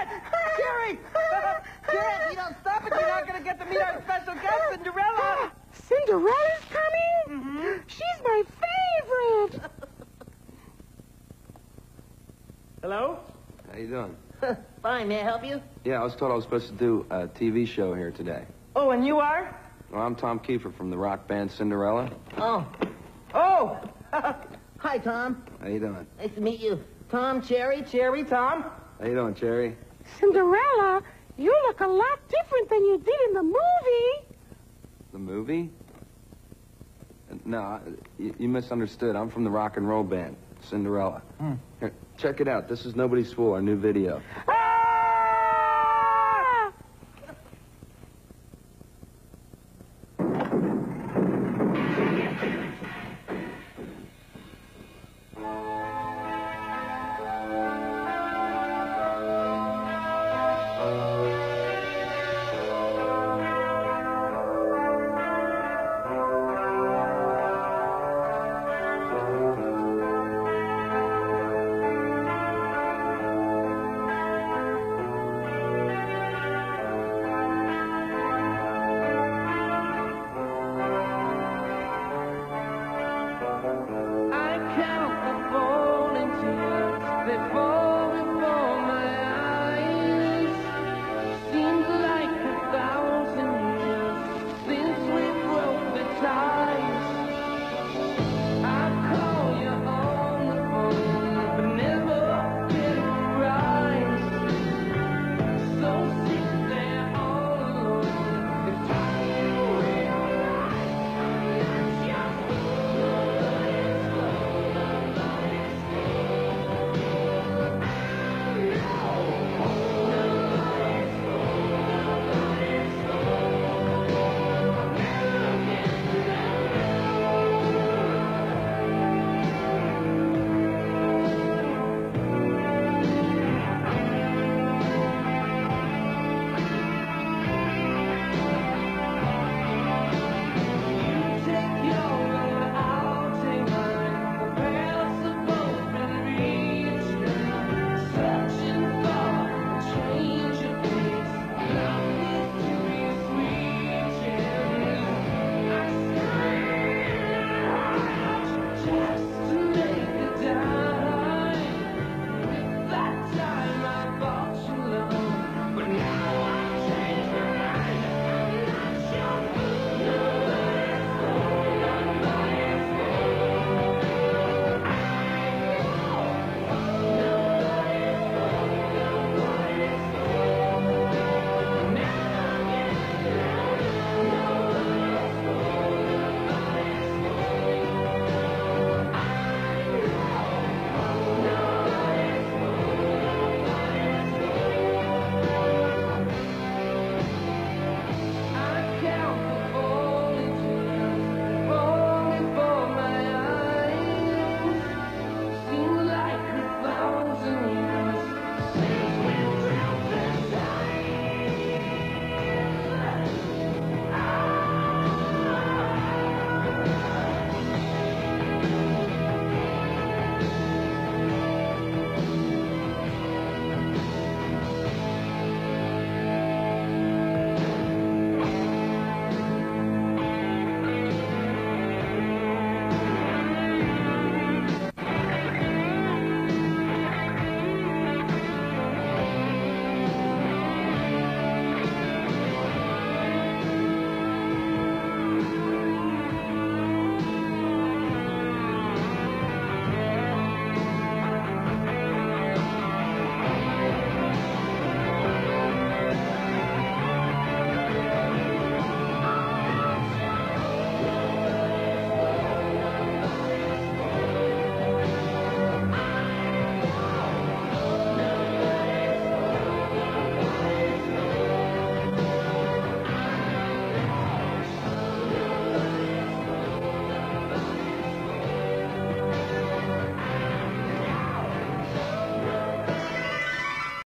Jerry! Jerry, if you don't stop it, you're not going to get to meet our special guest, Cinderella! Cinderella's coming? Mm-hmm. She's my favorite! Hello? How you doing? Fine, may I help you? Yeah, I was told I was supposed to do a TV show here today. Oh, and you are? Well, I'm Tom Keifer from the rock band Cinderella. Oh. Oh! Hi, Tom. How you doing? Nice to meet you. Tom, Cherry, Tom. How you doing, Cherry? Cinderella, you look a lot different than you did in the movie. The movie? No, you misunderstood. I'm from the rock and roll band, Cinderella. Here, check it out. This is Nobody's Fool, our new video. Ah!